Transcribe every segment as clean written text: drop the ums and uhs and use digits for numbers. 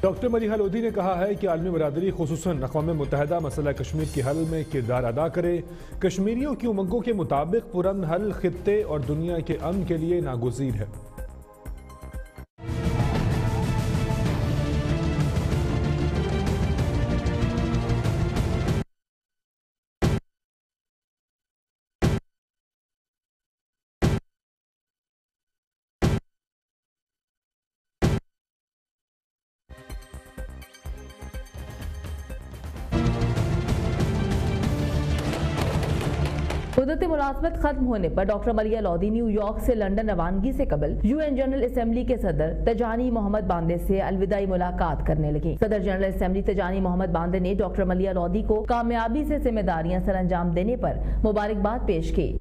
Doctor Maliha Lodhi ने कहा है कि आलमी बरादरी खुसूसन अक़वाम मुत्तहिदा मसला कश्मीर के हल में किरदार अदा करे। कश्मीरियों की उमंगों के मुताबिक पुरअमन हल खित्ते और दुनिया के अमन के लिए नागुज़ीर है। मुद्दत मुलाजमत खत्म होने पर डॉक्टर मलिहा लोधी न्यूयॉर्क से लंदन रवानगी से कबल UN जनरल असेंबली के सदर तजानी मोहम्मद बांदे से अलविदाई मुलाकात करने लगे। सदर जनरल असेंबली तजानी मोहम्मद बांदे ने डॉक्टर मलिहा लोधी को कामयाबी से जिम्मेदारियां सर अंजाम देने पर मुबारकबाद पेश की।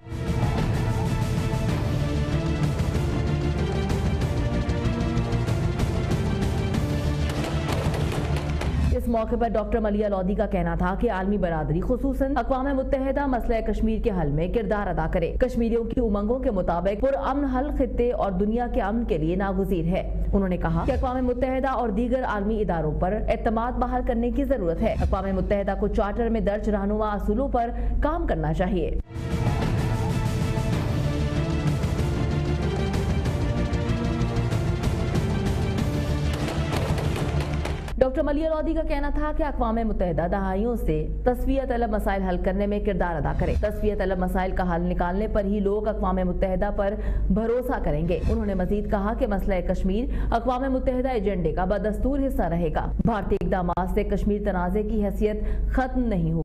इस मौके पर डॉक्टर मलिहा लोधी का कहना था कि आलमी बरादरी खुसूसन अक़वाम मुत्तहिदा मसला कश्मीर के हल में किरदार अदा करे। कश्मीरियों की उमंगों के मुताबिक पुरअमन हल खित्ते और दुनिया के अमन के लिए नागुज़ीर है। उन्होंने कहा कि अक़वाम मुत्तहिदा और दीगर आलमी इदारों पर एतमाद बहाल करने की जरूरत है। अक़वाम मुत्तहिदा को चार्टर में दर्ज रहनुमा असूलों पर काम करना चाहिए। डॉक्टर मलिहा लोधी का कहना था कि अक़वाम मुत्तहिदा दहाइयों से तस्वीयत तलब मसाइल हल करने में किरदार अदा करे। तस्वीयत तलब मसाइल का हल निकालने पर ही लोग अक़वाम मुत्तहिदा पर भरोसा करेंगे। उन्होंने मजीद कहा कि मसला कश्मीर अक़वाम मुत्तहिदा एजेंडे का बदस्तूर हिस्सा रहेगा। भारतीय इक़दामात से कश्मीर तनाज़े की हैसियत खत्म नहीं हो।